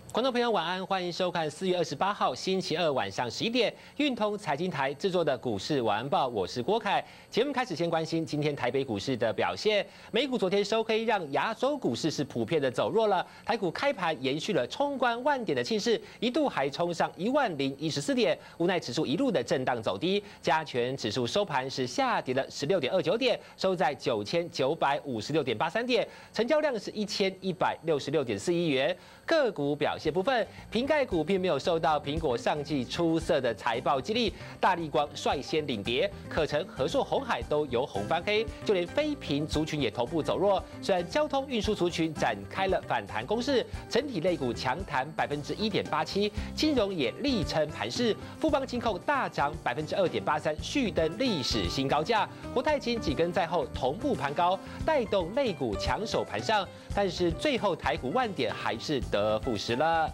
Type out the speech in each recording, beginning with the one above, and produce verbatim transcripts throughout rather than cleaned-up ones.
观众朋友晚安，欢迎收看四月二十八号星期二晚上十一点运通财经台制作的股市晚安报，我是郭凯。节目开始先关心今天台北股市的表现，美股昨天收黑，让亚洲股市是普遍的走弱了。台股开盘延续了冲关万点的气势，一度还冲上一万零一十四点，无奈指数一路的震荡走低，加权指数收盘是下跌了十六点二九点，收在九千九百五十六点八三点，成交量是一千一百六十六点四亿元。个股表现部分，瓶盖股并没有受到苹果上季出色的财报激励，大立光率先领跌，可成、和硕、鸿海都由红翻黑，就连非屏族群也同步走弱。虽然交通运输族群展开了反弹攻势，整体类股强弹百分之一点八七，金融也力撑盘势，富邦金控大涨百分之二点八三，续登历史新高价。国泰金几根在后同步盘高，带动类股强守盘上，但是最后台股万点还是得不实了。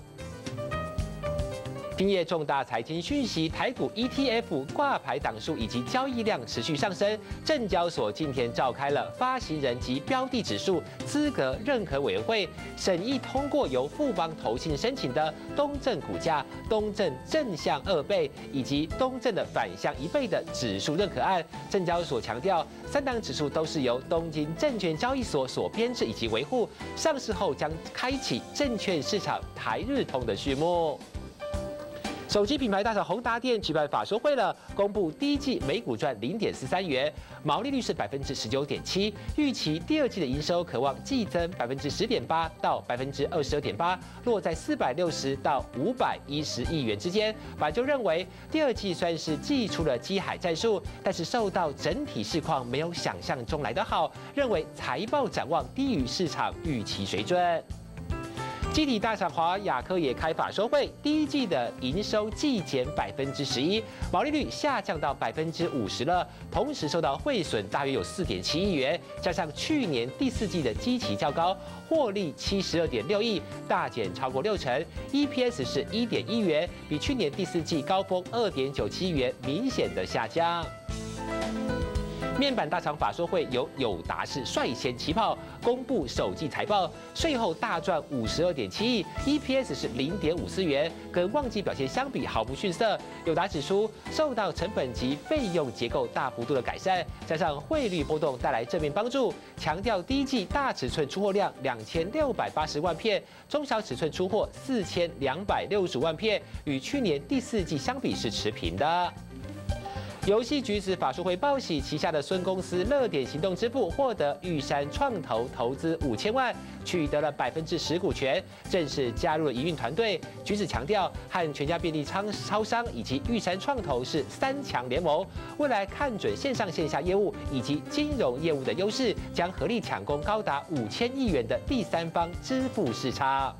今夜重大财经讯息，台股 E T F 挂牌档数以及交易量持续上升。证交所今天召开了发行人及标的指数资格认可委员会，审议通过由富邦投信申请的东证股价、东证正向二倍以及东证的反向一倍的指数认可案。证交所强调，三档指数都是由东京证券交易所所编制以及维护，上市后将开启证券市场台日通的序幕。手机品牌大厂宏达电举办法说会了，公布第一季每股赚零点四三元，毛利率是百分之十九点七，预期第二季的营收可望季增百分之十点八到百分之二十二点八，落在四百六十到五百一十亿元之间。法就认为第二季算是祭出了基海战术，但是受到整体市况没有想象中来得好，认为财报展望低于市场预期水准。基体大厂华亚科也开法说会，第一季的营收季减百分之十一，毛利率下降到百分之五十了，同时受到汇损大约有四点七亿元，加上去年第四季的基期较高，获利七十二点六亿，大减超过六成 ，E P S 是一点一元，比去年第四季高峰二点九七元明显的下降。面板大厂法说会由友达是率先起跑，公布首季财报，税后大赚五十二点七亿 ，E P S 是零点五四元，跟旺季表现相比毫不逊色。友达指出，受到成本及费用结构大幅度的改善，加上汇率波动带来正面帮助，强调第一季大尺寸出货量两千六百八十万片，中小尺寸出货四千两百六十五万片，与去年第四季相比是持平的。游戏橘子法说会报喜，旗下的孙公司乐点行动支付获得玉山创投投资五千万，取得了百分之十股权，正式加入了营运团队。橘子强调，和全家便利超超商以及玉山创投是三强联盟，未来看准线上线下业务以及金融业务的优势，将合力抢攻高达五千亿元的第三方支付市场。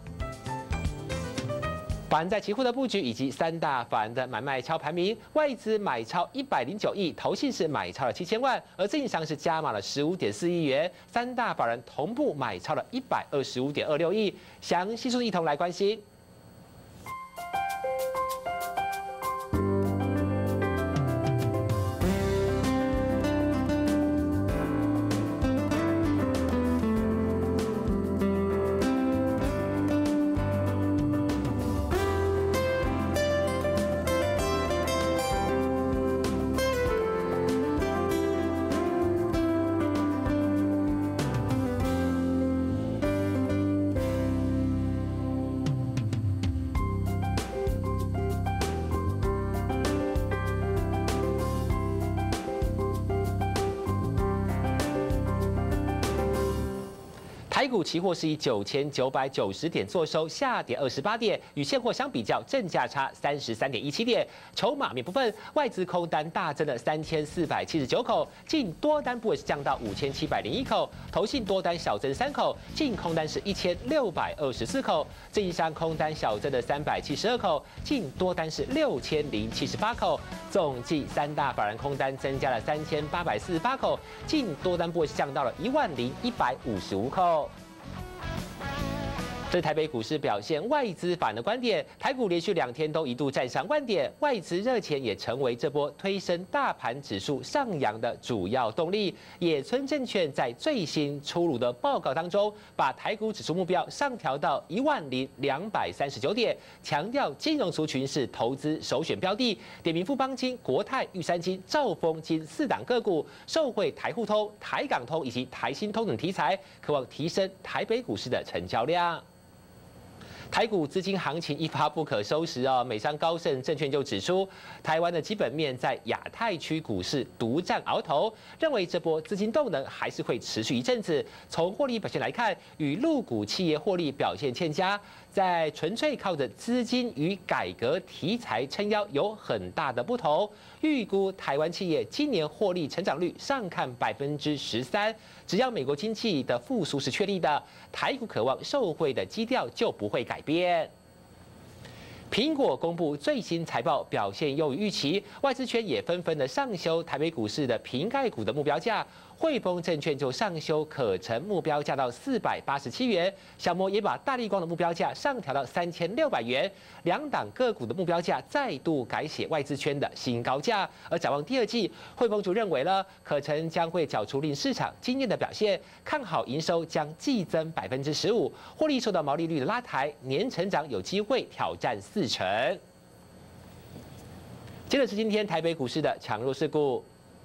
法人在期货的布局以及三大法人的买卖超排名，外资买超一百零九亿，投信是买超了七千万，而自营商是加码了十五点四亿元，三大法人同步买超了一百二十五点二六亿。详细数字一同来关心。台股期货是以九千九百九十点作收，下跌二十八点，与现货相比较，正价差三十三点一七点。筹码面部分，外资空单大增了三千四百七十九口，净多单部位是降到五千七百零一口，投信多单小增三口，净空单是一千六百二十四口，自营商空单小增了三百七十二口，净多单是六千零七十八口，总计三大法人空单增加了三千八百四十八口，净多单部位是降到了一万零一百五十五口。 这是台北股市表现外资法人的观点，台股连续两天都一度站上万点，外资热钱也成为这波推升大盘指数上扬的主要动力。野村证券在最新出炉的报告当中，把台股指数目标上调到一万零两百三十九点，强调金融族群是投资首选标的，点名富邦金、国泰、玉山金、兆丰金四档个股，受惠台沪通、台港通以及台新通等题材，渴望提升台北股市的成交量。台股资金行情一发不可收拾哦，美商高盛证券就指出，台湾的基本面在亚太区股市独占鳌头，认为这波资金动能还是会持续一阵子。从获利表现来看，与陆股企业获利表现欠佳，在纯粹靠着资金与改革题材撑腰有很大的不同。预估台湾企业今年获利成长率上看百分之十三，只要美国经济的复苏是确立的，台股渴望受惠的基调就不会改变。苹果公布最新财报表现优于预期，外资圈也纷纷的上修台北股市的瓶盖股的目标价。汇丰证券就上修可成目标价到四百八十七元，小摩也把大立光的目标价上调到三千六百元，两档个股的目标价再度改写外资圈的新高价。而展望第二季，汇丰主认为了可成将会缴出令市场惊艳的表现，看好营收将季增百分之十五，获利受到毛利率的拉抬，年成长有机会挑战四成。接着是今天台北股市的强弱势股。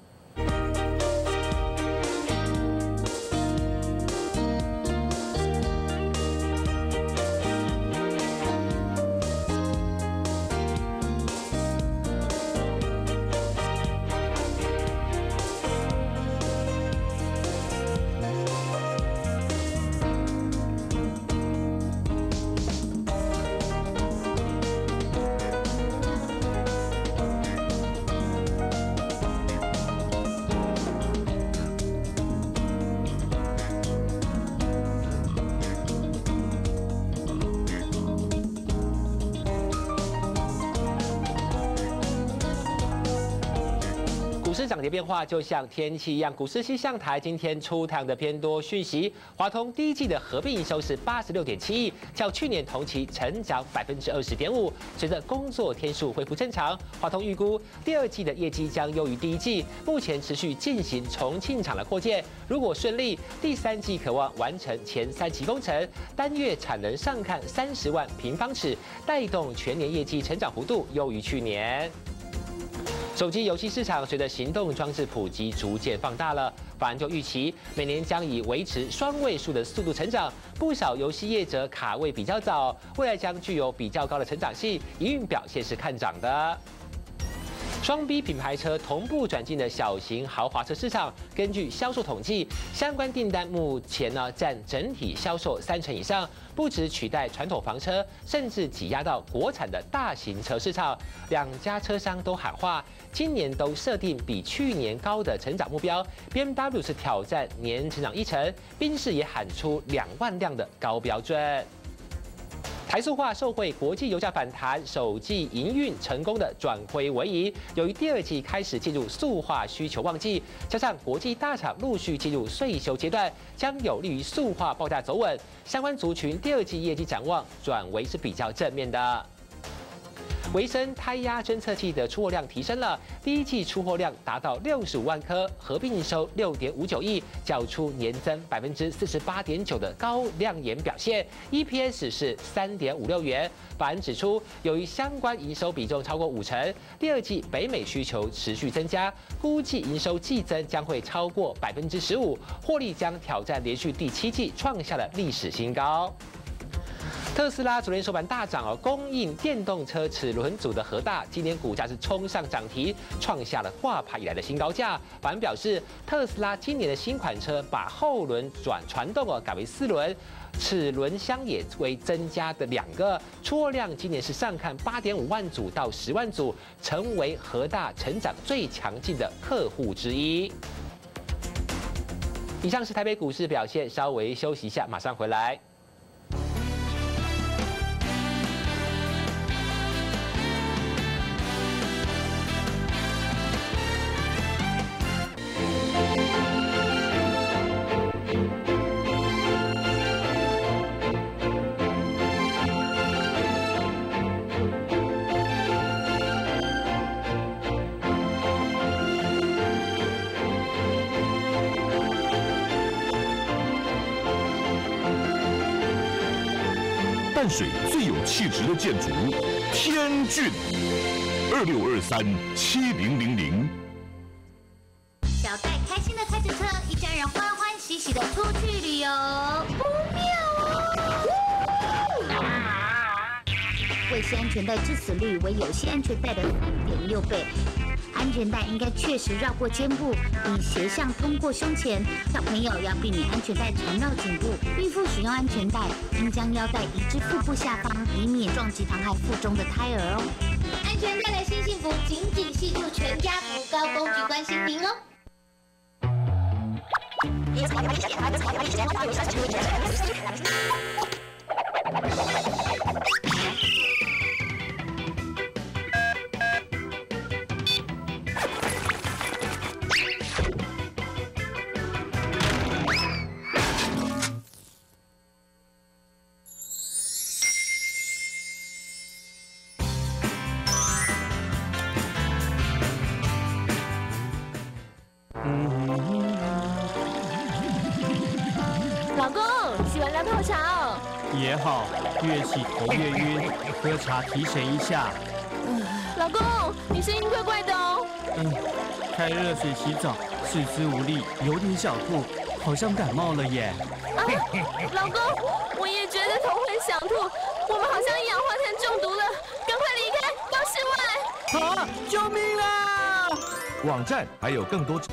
股市涨跌变化就像天气一样，股市气象台今天出台的偏多讯息。华通第一季的合并营收是八十六点七亿，较去年同期成长百分之二十点五。随着工作天数恢复正常，华通预估第二季的业绩将优于第一季。目前持续进行重庆厂的扩建，如果顺利，第三季渴望完成前三期工程，单月产能上看三十万平方尺，带动全年业绩成长幅度优于去年。手机游戏市场随着行动装置普及逐渐放大了，法人就预期每年将以维持双位数的速度成长。不少游戏业者卡位比较早，未来将具有比较高的成长性，营运表现是看涨的。双 B 品牌车同步转进的小型豪华车市场，根据销售统计，相关订单目前呢占整体销售三成以上，不止取代传统房车，甚至挤压到国产的大型车市场。两家车商都喊话，今年都设定比去年高的成长目标。B M W 是挑战年成长一成，宾士也喊出两万辆的高标准。台塑化受惠国际油价反弹，首季营运成功的转亏为盈。由于第二季开始进入塑化需求旺季，加上国际大厂陆续进入税收阶段，将有利于塑化报价走稳。相关族群第二季业绩展望转为是比较正面的。维生胎压侦测器的出货量提升了，第一季出货量达到六十五万颗，合并营收六点五九亿，较出年增百分之四十八点九的高亮眼表现 ，E P S 是三点五六元。法人指出，由于相关营收比重超过五成，第二季北美需求持续增加，估计营收季增将会超过百分之十五，获利将挑战连续第七季创下的历史新高。特斯拉昨天收盘大涨哦，供应电动车齿轮组的和大今年股价是冲上涨停，创下了挂牌以来的新高价。法人表示，特斯拉今年的新款车把后轮转传动哦改为四轮，齿轮箱也为增加的两个，出货量今年是上看八点五万组到十万组，成为和大成长最强劲的客户之一。以上是台北股市表现，稍微休息一下，马上回来。 淡水最有气质的建筑——天骏。二六二三七零零零。 小戴开心的开着车，一家人欢欢喜喜的出去旅游，不妙哦！未系安全带致死率为有系安全带的三点六倍。安全带应该确实绕过肩部，以斜向通过胸前。小朋友要避免安全带缠绕颈部，孕妇使用安全带应将腰带移至腹部下方，以免撞击溏害腹中的胎儿哦。安全带来新幸福，紧紧系住全家福，高公局关心您哦。 老公，洗完凉泡茶哦。 也好，越洗头越晕，喝茶提神一下。 老公，你声音怪怪的哦。 嗯，开热水洗澡，四肢无力，有点小吐，好像感冒了耶。 啊，老公，我也觉得头昏想吐，我们好像一氧化碳中毒了，赶快离开，到室外。 啊！救命啊！ 网站还有更多。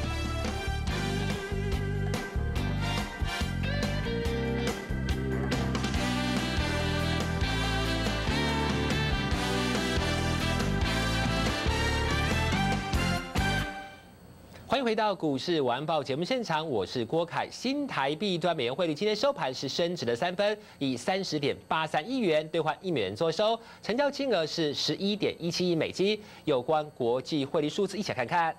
欢迎回到股市晚报节目现场，我是郭凯。新台币兑美元汇率今天收盘是升值了三分，以三十点八三亿元兑换一美元做收，成交金额是十一点一七亿美金。有关国际汇率数字，一起来看看。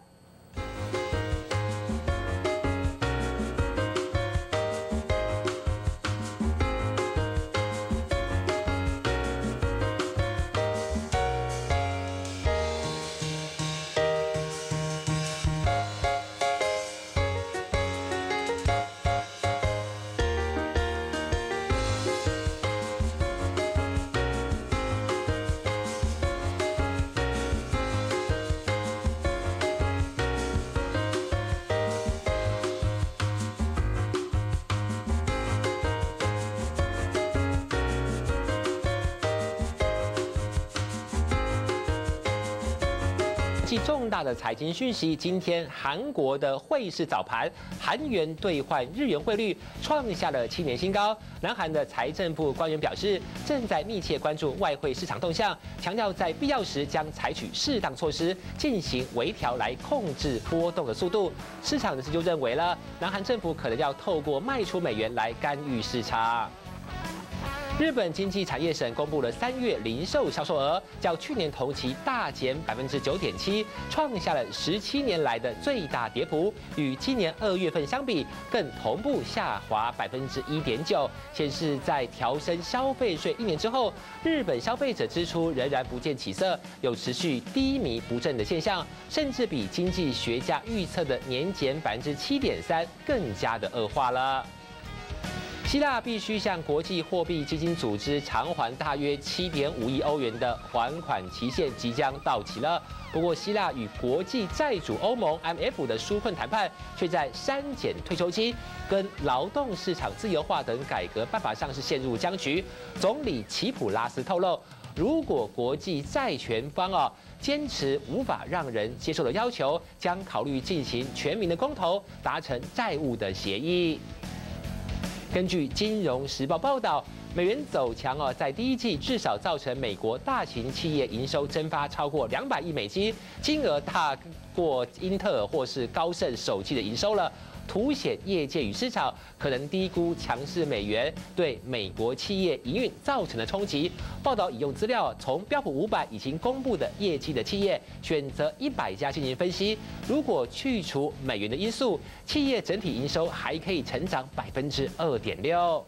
继重大的财经讯息，今天韩国的汇市早盘，韩元兑换日元汇率创下了七年新高。南韩的财政部官员表示，正在密切关注外汇市场动向，强调在必要时将采取适当措施进行微调来控制波动的速度。市场人士就认为了，南韩政府可能要透过卖出美元来干预市场。日本经济产业省公布了三月零售销售额，较去年同期大减百分之九点七，创下了十七年来的最大跌幅。与今年二月份相比，更同步下滑百分之一点九，显示在调升消费税一年之后，日本消费者支出仍然不见起色，有持续低迷不振的现象，甚至比经济学家预测的年减百分之七点三更加的恶化了。希腊必须向国际货币基金组织偿还大约七点五亿欧元的还款期限即将到期了。不过，希腊与国际债主欧盟 I M F 的纾困谈判却在删减退休金、跟劳动市场自由化等改革办法上是陷入僵局。总理齐普拉斯透露，如果国际债权方啊坚持无法让人接受的要求，将考虑进行全民的公投，达成债务的协议。根据《金融时报》报道，美元走强哦，在第一季至少造成美国大型企业营收蒸发超过两百亿美金，金额大过英特尔或是高盛首季的营收了。凸显业界与市场可能低估强势美元对美国企业营运造成的冲击。报道引用资料，从标普五百已经公布的业绩的企业选择一百家进行分析。如果去除美元的因素，企业整体营收还可以成长百分之二点六。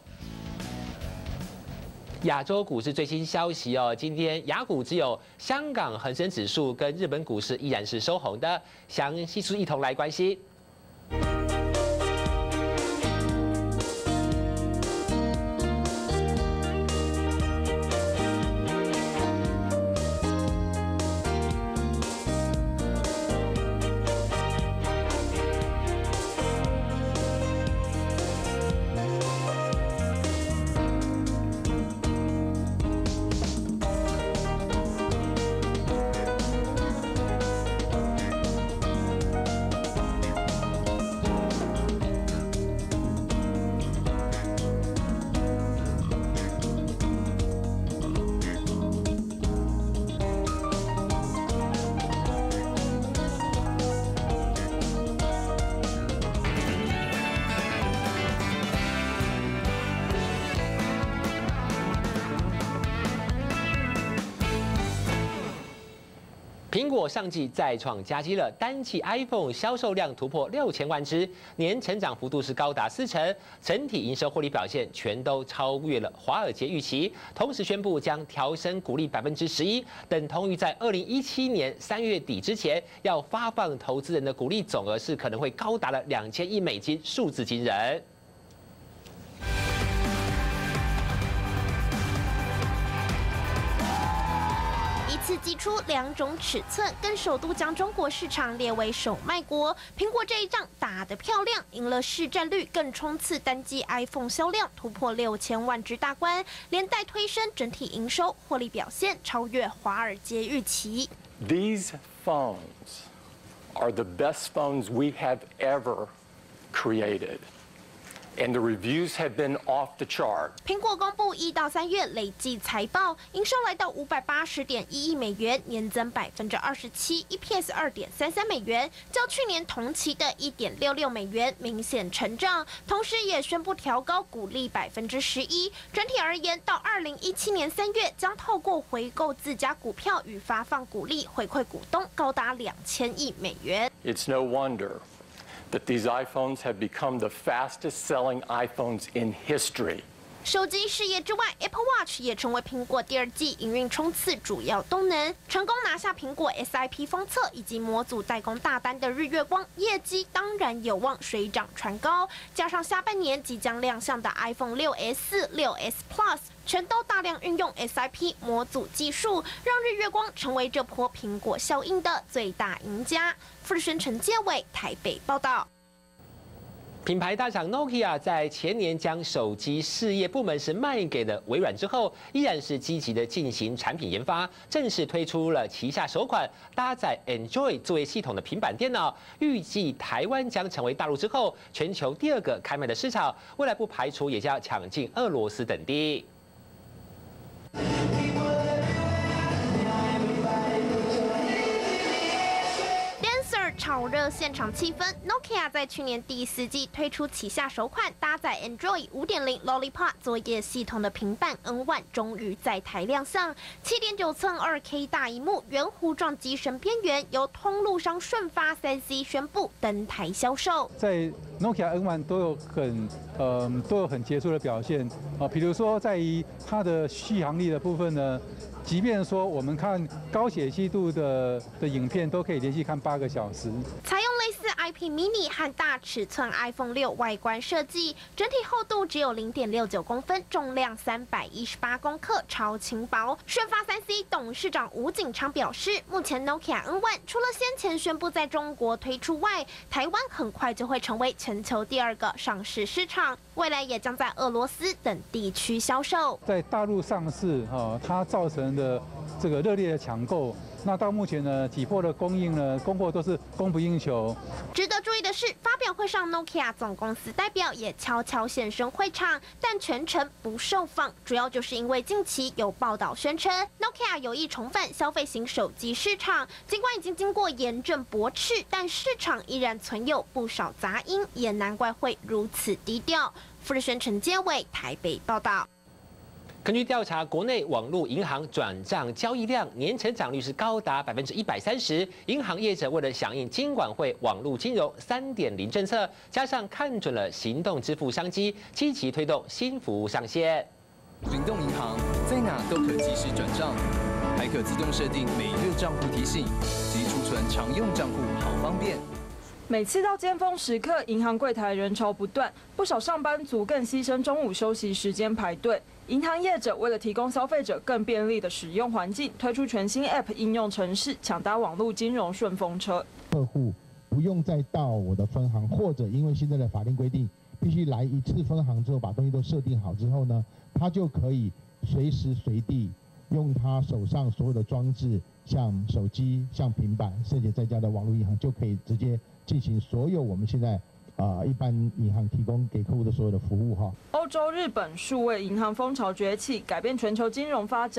亚洲股市最新消息哦，今天亚股只有香港恒生指数跟日本股市依然是收红的，详细数一同来关心。 果上季再创佳绩了，单季 iPhone 销售量突破六千万只，年成长幅度是高达四成，整体营收获利表现全都超越了华尔街预期。同时宣布将调升股利百分之十一，等同于在二零一七年三月底之前要发放投资人的股利总额是可能会高达了两千亿美金，数字惊人。 次祭出两种尺寸，更首度将中国市场列为首卖国。苹果这一仗打得漂亮，赢了市占率，更冲刺单季 iPhone 销量突破六千万只大关，连带推升整体营收获利表现超越华尔街预期。 These phones are the best phones we have ever created. And the reviews have been off the chart. 苹果公布一到三月累计财报，营收来到五百八十点一亿美元，年增百分之二十七 ，E P S 二点三三美元，较去年同期的一点六六美元明显成长。同时也宣布调高股利百分之十一。整体而言，到二零一七年三月，将透过回购自家股票与发放股利回馈股东，高达两千亿美元。 It's no wonder that these iPhones have become the fastest-selling iPhones in history. 手机事业之外 ，Apple Watch 也成为苹果第二季营运冲刺主要动能，成功拿下苹果 S I P 封测以及模组代工大单的日月光，业绩当然有望水涨船高。加上下半年即将亮相的 iPhone 六 S、六 S Plus， 全都大量运用 S I P 模组技术，让日月光成为这波苹果效应的最大赢家。富士陈介伟台北报道。 品牌大厂 Nokia 在前年将手机事业部门是卖给了微软之后，依然是积极的进行产品研发，正式推出了旗下首款搭载 Android 作业系统的平板电脑。预计台湾将成为大陆之后全球第二个开卖的市场，未来不排除也将抢进俄罗斯等地。 炒热现场气氛 ，Nokia 在去年第四季推出旗下首款搭载 Android 五点零 Lollipop 作业系统的平板 N 一，终于在台亮相。七点九寸二 K 大萤幕，圆弧状机身边缘，由通路商顺发三 C 宣布登台销售。 在 Nokia N 一都有很呃都有很杰出的表现啊，比如说在于它的续航力的部分呢。 即便说我们看高解析度的的影片，都可以连续看八个小时。 采用类似 I P Mini 和大尺寸 iPhone 六外观设计，整体厚度只有 零点六九公分，重量三百一十八公克，超轻薄。顺发三 C 董事长吴景昌表示，目前 Nokia N 一除了先前宣布在中国推出外，台湾很快就会成为全球第二个上市市场，未来也将在俄罗斯等地区销售。 在大陆上市，哈，它造成 的这个热烈的抢购，那到目前呢，几波的供应呢，供货都是供不应求。 值得注意的是，发表会上 Nokia 总公司代表也悄悄现身会场，但全程不受访，主要就是因为近期有报道宣称 Nokia 有意重返消费型手机市场，尽管已经经过严正驳斥，但市场依然存有不少杂音，也难怪会如此低调。富士陈介伟台北报道。 根据调查，国内网络银行转账交易量年成长率是高达百分之一百三十。银行业者为了响应金管会网络金融三点零政策，加上看准了行动支付商机，积极推动新服务上线。 行动银行在哪都可及时转账，还可自动设定每日账户提醒及储存常用账户，好方便。 每次到尖峰时刻，银行柜台人潮不断，不少上班族更牺牲中午休息时间排队。银行业者为了提供消费者更便利的使用环境，推出全新 App 应用程式，抢搭网络金融顺风车。 客户不用再到我的分行，或者因为现在的法令规定，必须来一次分行之后把东西都设定好之后呢，他就可以随时随地用他手上所有的装置，像手机、像平板，甚至在家的网络银行，就可以直接 进行所有我们现在啊、呃、一般银行提供给客户的所有的服务哈。 欧洲、日本数位银行风潮崛起，改变全球金融发展。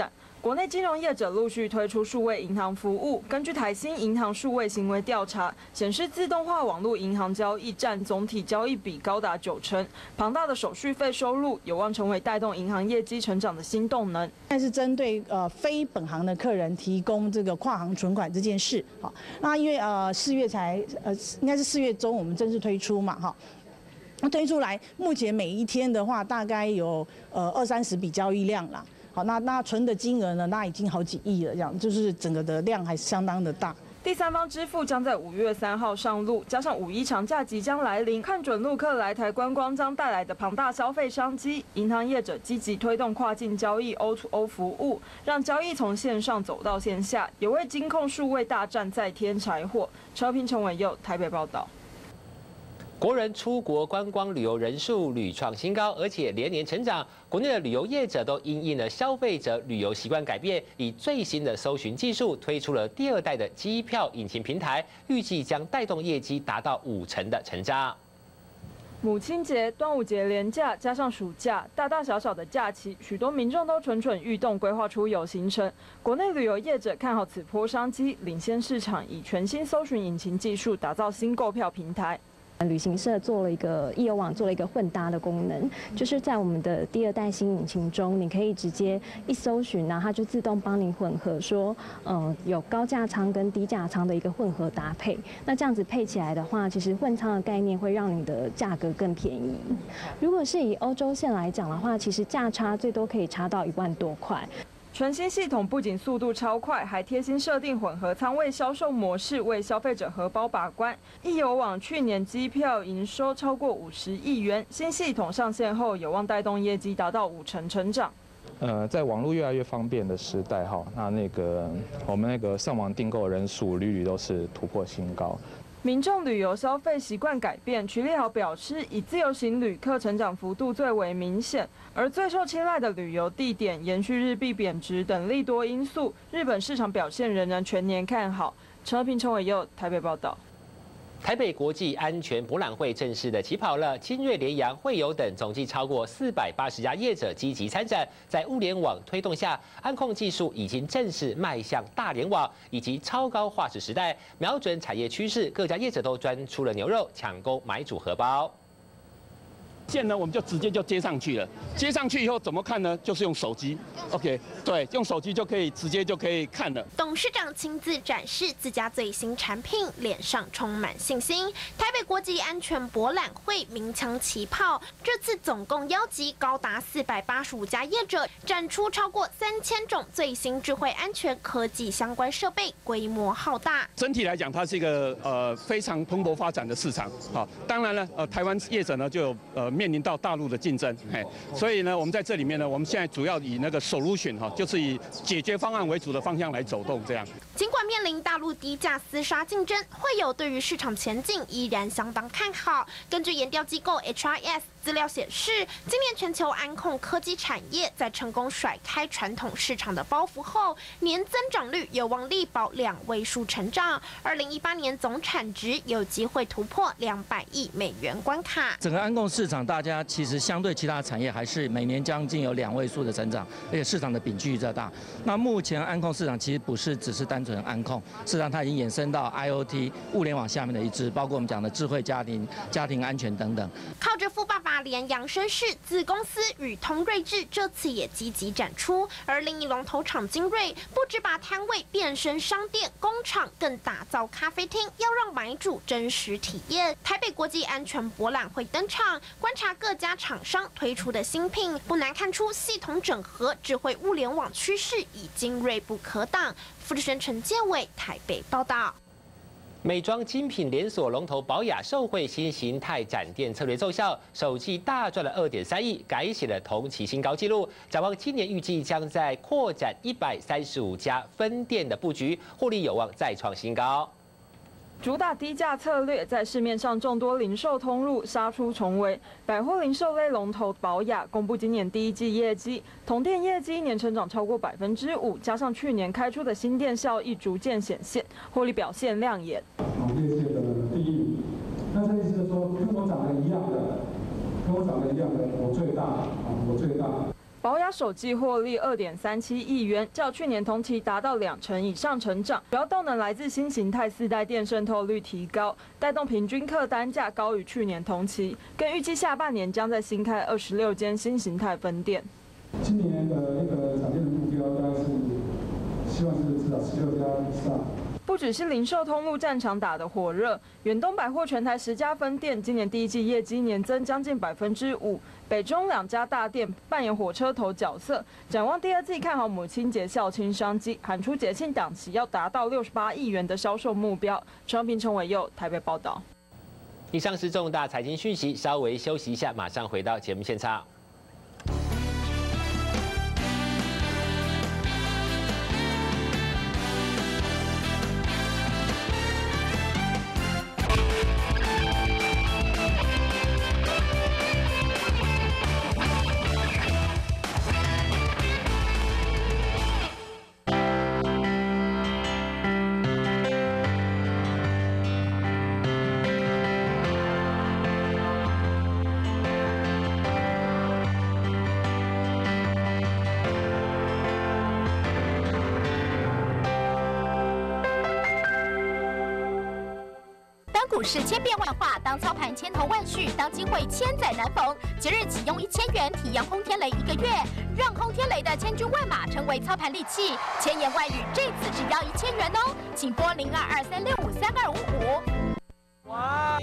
国内金融业者陆续推出数位银行服务。根据台新银行数位行为调查显示，自动化网络银行交易占总体交易比高达九成，庞大的手续费收入有望成为带动银行业绩成长的新动能。 但是针对呃非本行的客人提供这个跨行存款这件事，好，那因为呃四月才呃应该是四月中我们正式推出嘛，哈。那推出来，目前每一天的话，大概有呃二三十笔交易量啦。好，那那存的金额呢，那已经好几亿了，这样就是整个的量还是相当的大。 第三方支付将在五月三号上路，加上五一长假即将来临，看准陆客来台观光将带来的庞大消费商机，银行业者积极推动跨境交易 O to O 服务，让交易从线上走到线下，也为金控数位大战再添柴火。车评陈伟佑台北报道。 国人出国观光旅游人数屡创新高，而且连年成长。国内的旅游业者都因应了消费者旅游习惯改变，以最新的搜寻技术推出了第二代的机票引擎平台，预计将带动业绩达到五成的成长。 母亲节、端午节连假加上暑假，大大小小的假期，许多民众都蠢蠢欲动，规划出游行程。国内旅游业者看好此波商机，领先市场，以全新搜寻引擎技术打造新购票平台。 旅行社做了一个易游网做了一个混搭的功能，就是在我们的第二代新引擎中，你可以直接一搜寻，然后它就自动帮你混合说，呃，有高价舱跟低价舱的一个混合搭配。那这样子配起来的话，其实混舱的概念会让你的价格更便宜。如果是以欧洲线来讲的话，其实价差最多可以差到一万多块。 全新系统不仅速度超快，还贴心设定混合仓位销售模式，为消费者荷包把关。易游网去年机票营收超过五十亿元，新系统上线后有望带动业绩达到五成成长。 呃，在网络越来越方便的时代，哈，那那个我们那个上网订购人数屡屡都是突破新高。 民众旅游消费习惯改变，曲立豪表示，以自由行旅客成长幅度最为明显，而最受青睐的旅游地点、延续日币贬值等利多因素，日本市场表现仍然全年看好。陈和平、陈伟佑台北报道。 台北国际安全博览会正式的起跑了，精锐联洋、惠游等总计超过四百八十家业者积极参展。在物联网推动下，安控技术已经正式迈向大联网以及超高画质时代，瞄准产业趋势，各家业者都钻出了牛肉，抢攻买主荷包。 线呢，我们就直接就接上去了。接上去以后怎么看呢？就是用手机 ，OK， 对，用手机就可以直接就可以看了。 董事长亲自展示自家最新产品，脸上充满信心。台北国际安全博览会鸣枪起跑，这次总共邀集高达四百八十五家业者，展出超过三千种最新智慧安全科技相关设备，规模浩大。 整体来讲，它是一个呃非常蓬勃发展的市场。好，当然了，呃，台湾业者呢就有呃。面临到大陆的竞争，嘿，所以呢，我们在这里面呢，我们现在主要以那个 solution 哈，就是以解决方案为主的方向来走动，这样。 尽管面临大陆低价厮杀竞争，惠游对于市场前景依然相当看好。根据研调机构 H I S 资料显示，今年全球安控科技产业在成功甩开传统市场的包袱后，年增长率有望力保两位数成长。二零一八年总产值有机会突破两百亿美元关卡。 整个安控市场，大家其实相对其他产业还是每年将近有两位数的成长，而且市场的饼距较大。那目前安控市场其实不是只是单纯安控，事实上它已经衍生到 I O T 物联网下面的一支，包括我们讲的智慧家庭、家庭安全等等。 靠着富爸爸联洋绅士子公司宇通睿智这次也积极展出，而另一龙头厂精锐不只把摊位变身商店、工厂，更打造咖啡厅，要让买主真实体验。台北国际安全博览会登场，观察各家厂商推出的新品，不难看出系统整合、智慧物联网趋势已经锐不可挡。傅志轩、陈建伟台北报道。 美妆精品连锁龙头宝雅受惠新形态展店策略奏效，首季大赚了二点三亿，改写了同期新高纪录。展望今年预计将在扩展一百三十五家分店的布局，获利有望再创新高。 主打低价策略，在市面上众多零售通路杀出重围。百货零售类龙头宝雅公布今年第一季业绩，同店业绩年成长超过百分之五，加上去年开出的新店效益逐渐显现，获利表现亮眼。 业界的第一名，那这意思就是说，跟我长得一样的，跟我长得一样的，我最大啊，我最大。 宝雅手机获利二点三七亿元，较去年同期达到两成以上成长，主要动能来自新形态四代店渗透率提高，带动平均客单价高于去年同期，更预计下半年将在新开二十六间新形态分店。 今年的一个产业的目标大概是希望是至少十六家以上。 不只是零售通路战场打得火热，远东百货全台十家分店，今年第一季业绩年增将近百分之五，北中两家大店扮演火车头角色。展望第二季，看好母亲节孝亲商机，喊出节庆档期要达到六十八亿元的销售目标。陈荣平、陈伟佑台北报道。 以上是重大财经讯息，稍微休息一下，马上回到节目现场。 股市千变万化，当操盘千头万绪，当机会千载难逢。即日起用一千元体验轰天雷一个月，让轰天雷的千军万马成为操盘利器。千言万语，这次只要一千元哦，请拨零二二三六五三二五五。 哇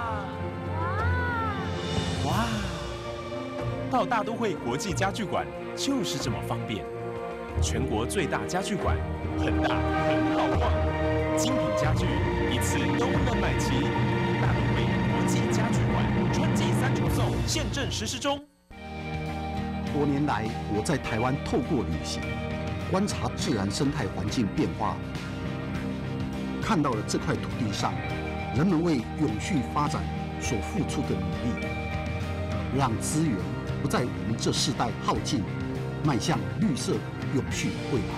哇！到大都会国际家具馆就是这么方便，全国最大家具馆，很大很好逛，精品家具一次都能买齐。大都会国际家具馆春季三重送现正实施中。 多年来，我在台湾透过旅行，观察自然生态环境变化，看到了这块土地上人们为永续发展所付出的努力，让资源不在我们这世代耗尽，迈向绿色永续未来。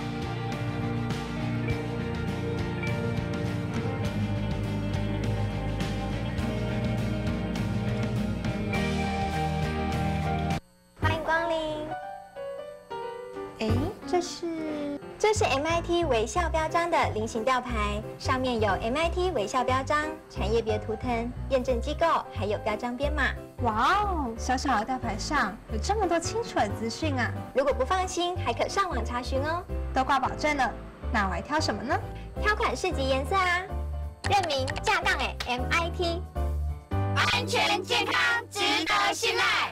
欢迎光临。哎，这是这是 M I T 微笑标章的菱形吊牌，上面有 M I T 微笑标章、产业别图腾、验证机构，还有标章编码。哇哦，小小的吊牌上有这么多清楚的资讯啊！如果不放心，还可上网查询哦。都挂保证了，那我还挑什么呢？挑款式及颜色啊。认明架杠哎 M I T， 安全健康值得信赖。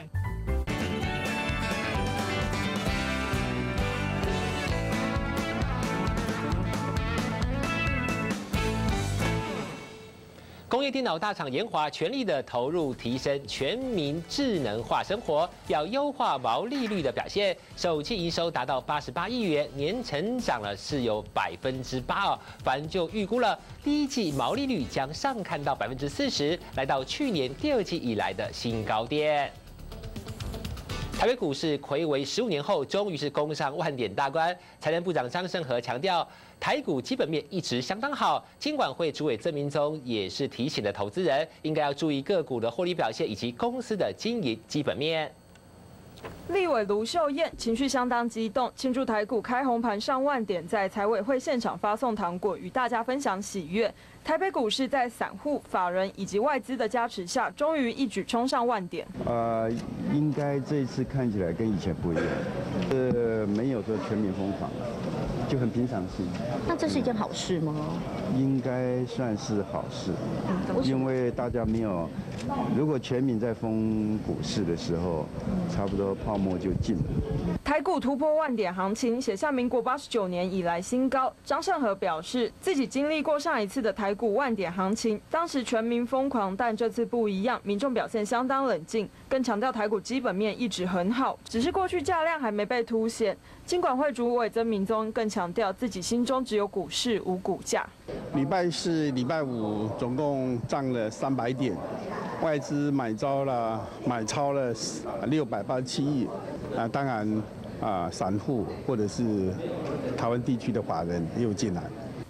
工业电脑大厂研华全力的投入提升全民智能化生活，要优化毛利率的表现。首季营收达到八十八亿元，年成长了是有百分之八哦。凡就预估了第一季毛利率将上看到百分之四十，来到去年第二季以来的新高点。台北股市睽违十五年后，终于是攻上万点大关。财政部长张胜和强调，台股基本面一直相当好。金管会主委曾明宗也是提醒了投资人，应该要注意个股的获利表现以及公司的经营基本面。 立委卢秀燕情绪相当激动，庆祝台股开红盘上万点，在财委会现场发送糖果，与大家分享喜悦。台北股市在散户、法人以及外资的加持下，终于一举冲上万点。 呃，应该这一次看起来跟以前不一样，呃，没有说全民疯狂，就很平常心。 那这是一件好事吗？ 应该算是好事，因为大家没有，如果全民在疯股市的时候，差不多泡沫就尽了。 台股突破万点行情，写下民国八十九年以来新高。张胜和表示，自己经历过上一次的台股万点行情，当时全民疯狂，但这次不一样，民众表现相当冷静，更强调台股基本面一直很好，只是过去价量还没被凸显。金管会主委曾明宗更强调，自己心中只有股市无股价。 礼拜四、礼拜五总共涨了三百点，外资买超了买超了六百八十七亿，啊，当然啊，散户或者是台湾地区的法人也有进来。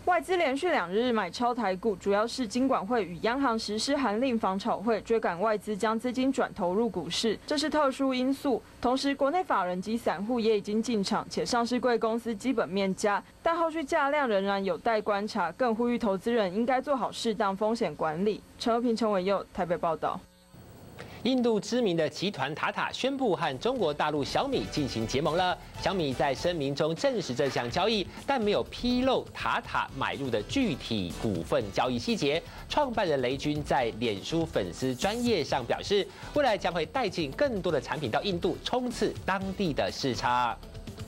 外资连续两日买超台股，主要是金管会与央行实施函令防炒汇，追赶外资将资金转投入股市，这是特殊因素。同时，国内法人及散户也已经进场，且上市柜公司基本面佳，但后续价量仍然有待观察。更呼吁投资人应该做好适当风险管理。陈和平、陈伟佑台北报道。 印度知名的集团塔塔宣布和中国大陆小米进行结盟了。小米在声明中证实这项交易，但没有披露塔塔买入的具体股份交易细节。创办人雷军在脸书粉丝专页上表示，未来将会带进更多的产品到印度，冲刺当地的市场。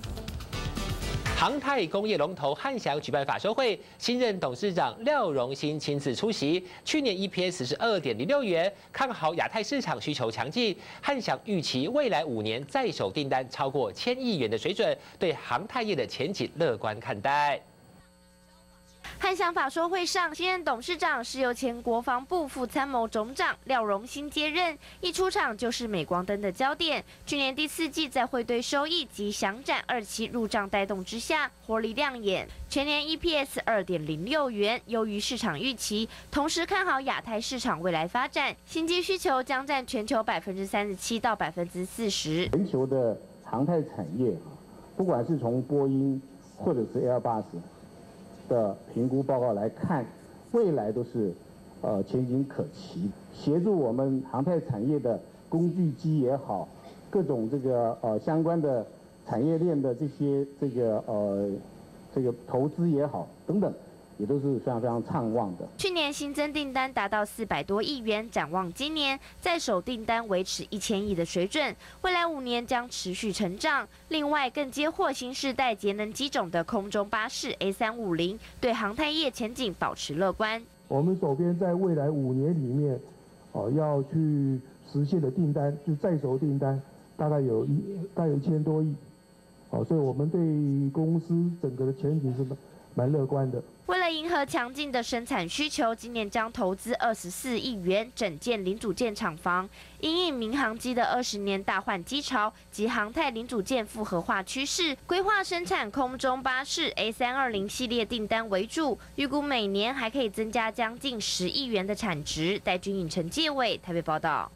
航太工业龙头汉翔举办法说会，新任董事长廖荣兴亲自出席。去年 E P S 是二点零六元，看好亚太市场需求强劲。汉翔预期未来五年在手订单超过千亿元的水准，对航太业的前景乐观看待。 汉翔法说会上，新任董事长是由前国防部副参谋总长廖荣兴接任，一出场就是镁光灯的焦点。去年第四季在汇兑收益及翔展二期入账带动之下，活力亮眼。全年 E P S 二点零六元，优于市场预期。同时看好亚太市场未来发展，新机需求将占全球百分之三十七到百分之四十。 全球的航太产业，不管是从波音或者是 Airbus的评估报告来看，未来都是呃前景可期。协助我们航太产业的工具机也好，各种这个呃相关的产业链的这些这个呃这个投资也好等等，也都是非常非常畅旺的。 去年新增订单达到四百多亿元，展望今年在手订单维持一千亿的水准，未来五年将持续成长。另外，更接获新世代节能机种的空中巴士 A 三五零，对航太业前景保持乐观。 我们手边在未来五年里面，哦，要去实现的订单，就在手订单，大概有一大概有一千多亿，哦，所以我们对公司整个的前景是蛮乐观的。 为了迎合强劲的生产需求，今年将投资二十四亿元整建零组件厂房，因应民航机的二十年大换机潮及航太零组件复合化趋势，规划生产空中巴士 A 三二零系列订单为主，预估每年还可以增加将近十亿元的产值。戴军颖、陈介伟台北报道。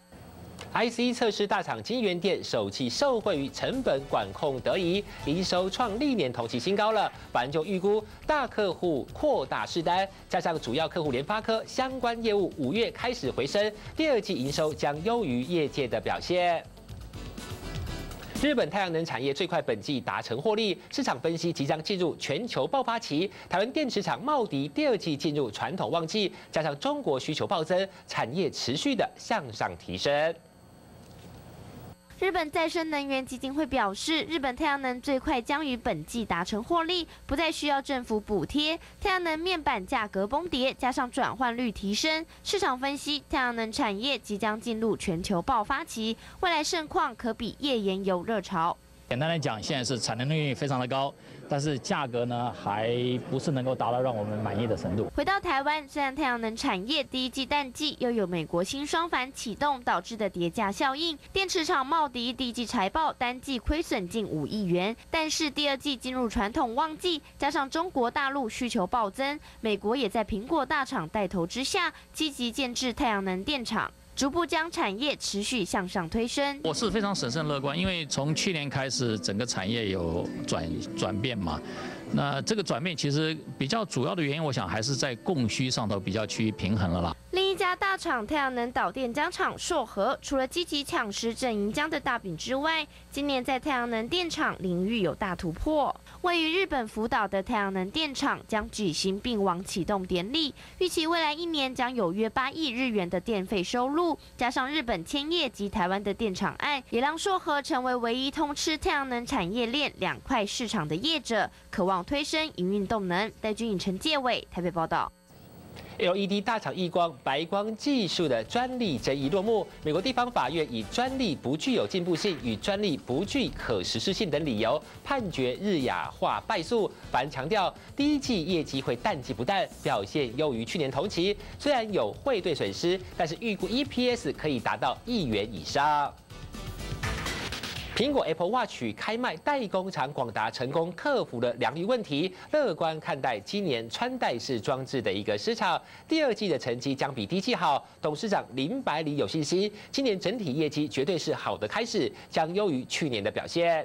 I C 测试大厂金源店首期受惠于成本管控得宜，营收创历年同期新高了。法人就预估大客户扩大试单，加上主要客户联发科相关业务五月开始回升，第二季营收将优于业界的表现。日本太阳能产业最快本季达成获利，市场分析即将进入全球爆发期。台湾电池厂茂迪第二季进入传统旺季，加上中国需求暴增，产业持续的向上提升。 日本再生能源基金会表示，日本太阳能最快将于本季达成获利，不再需要政府补贴。太阳能面板价格崩跌，加上转换率提升，市场分析太阳能产业即将进入全球爆发期，未来盛况可比页岩油热潮。 简单来讲，现在是产能率非常的高，但是价格呢还不是能够达到让我们满意的程度。 回到台湾，虽然太阳能产业第一季淡季又有美国新双帆启动导致的叠价效应，电池厂茂迪第一季财报单季亏损近五亿元，但是第二季进入传统旺季，加上中国大陆需求暴增，美国也在苹果大厂带头之下，积极建制太阳能电厂。逐步将产业持续向上推升。 我是非常审慎乐观，因为从去年开始，整个产业有转转变嘛。那这个转变其实比较主要的原因，我想还是在供需上头比较趋于平衡了啦。 另一家大厂太阳能导电浆厂硕和，除了积极抢食正银浆的大饼之外，今年在太阳能电厂领域有大突破。位于日本福岛的太阳能电厂将举行并网启动典礼，预期未来一年将有约八亿日元的电费收入，加上日本千叶及台湾的电厂案，也让硕和成为唯一通吃太阳能产业链两块市场的业者，渴望推升营运动能。戴军颖、陈介伟台北报道。 L E D 大厂异光白光技术的专利争议落幕，美国地方法院以专利不具有进步性与专利不具可实施性等理由，判决日亚化败诉。法人强调，第一季业绩会淡季不淡，表现优于去年同期。虽然有汇兑损失，但是预估 E P S 可以达到亿元以上。 苹果 Apple Watch 开卖，代工厂广达成功克服了良率问题，乐观看待今年穿戴式装置的一个市场。第二季的成绩将比第一季好，董事长林百里有信心，今年整体业绩绝对是好的开始，将优于去年的表现。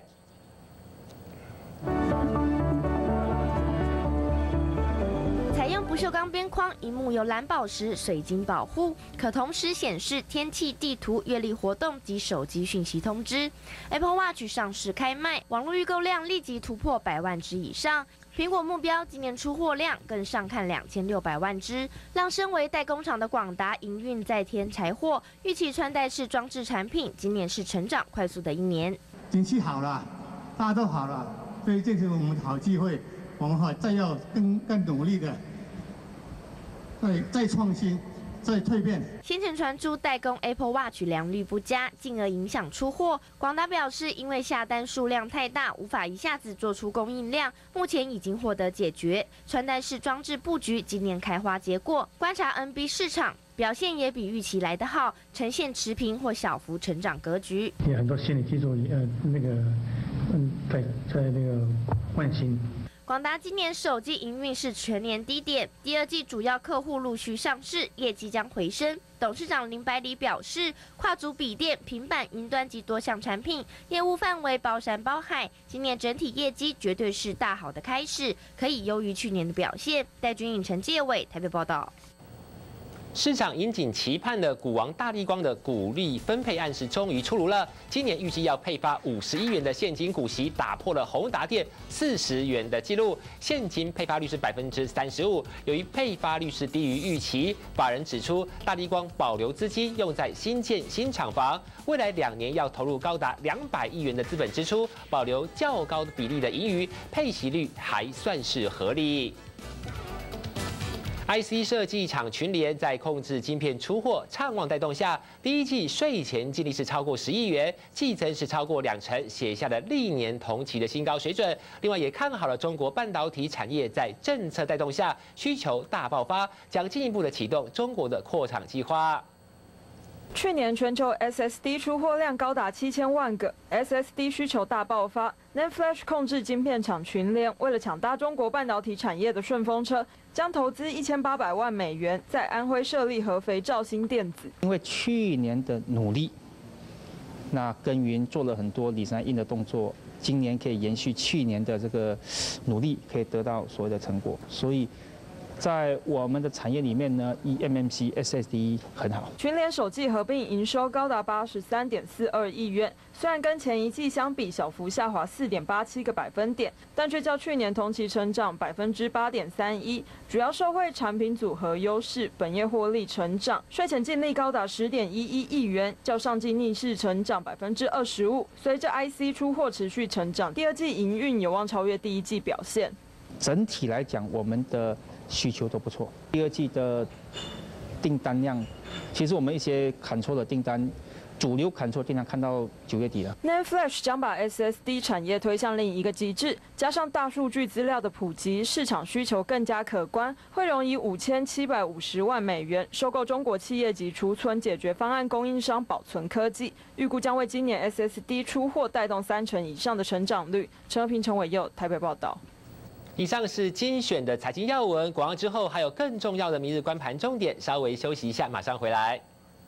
采用不锈钢边框，荧幕由蓝宝石、水晶保护，可同时显示天气、地图、月历活动及手机讯息通知。Apple Watch 上市开卖，网络预购量立即突破百万只以上。苹果目标今年出货量更上看两千六百万只，让身为代工厂的广达营运再添柴火。预期穿戴式装置产品今年是成长快速的一年。 景气好了，大家都好了，所以这是我们好机会，我们哈再要更更努力的。再再创新，再蜕变。 先前传出代工 Apple Watch 良率不佳，进而影响出货。广达表示，因为下单数量太大，无法一下子做出供应量，目前已经获得解决。穿戴式装置布局今年开花结果，观察 N B 市场表现也比预期来得好，呈现持平或小幅成长格局。 有很多新的技术，呃，那个，嗯，在在那个换新。 广达今年首季营运是全年低点，第二季主要客户陆续上市，业绩将回升。董事长林百里表示，跨足笔电、平板、云端及多项产品，业务范围包山包海，今年整体业绩绝对是大好的开始，可以优于去年的表现。戴军颖、陈介伟台北报道。 市场引颈期盼的股王大立光的股利分配案是终于出炉了。今年预计要配发五十亿元的现金股息，打破了宏达电四十元的记录。现金配发率是百分之三十五，由于配发率是低于预期，法人指出大立光保留资金用在新建新厂房，未来两年要投入高达两百亿元的资本支出，保留较高比例的盈余，配息率还算是合理。I C 设计厂群联在控制晶片出货畅旺带动下，第一季税前净利是超过十亿元，季增是超过两成，写下了历年同期的新高水准。另外也看好了中国半导体产业在政策带动下需求大爆发，将进一步的启动中国的扩厂计划。 去年全球 S S D 出货量高达七千万个 ，S S D 需求大爆发。N A N D Flash 控制晶片厂群联为了抢搭中国半导体产业的顺风车，将投资一千八百万美元在安徽设立合肥兆新电子。 因为去年的努力，那耕耘做了很多里山印的动作，今年可以延续去年的这个努力，可以得到所谓的成果，所以。在我们的产业里面呢 ，E M M C S S D 很好。 群联首季合并营收高达八十三点四二亿元，虽然跟前一季相比小幅下滑四点八七个百分点，但却较去年同期成长百分之八点三一，主要受惠产品组合优势，本业获利成长，税前净利高达十点一一亿元，较上季逆势成长百分之二十五。随着 I C 出货持续成长，第二季营运有望超越第一季表现。 整体来讲，我们的需求都不错。第二季的订单量，其实我们一些砍错的订单，主流砍错订单看到九月底了。 N A N D Flash 将把 S S D 产业推向另一个极致，加上大数据资料的普及，市场需求更加可观，汇融以五千七百五十万美元收购中国企业级储存解决方案供应商保存科技，预估将为今年 S S D 出货带动三成以上的成长率。陈和平、陈伟佑台北报道。 以上是精选的财经要闻，广告之后还有更重要的明日观盘重点，稍微休息一下，马上回来。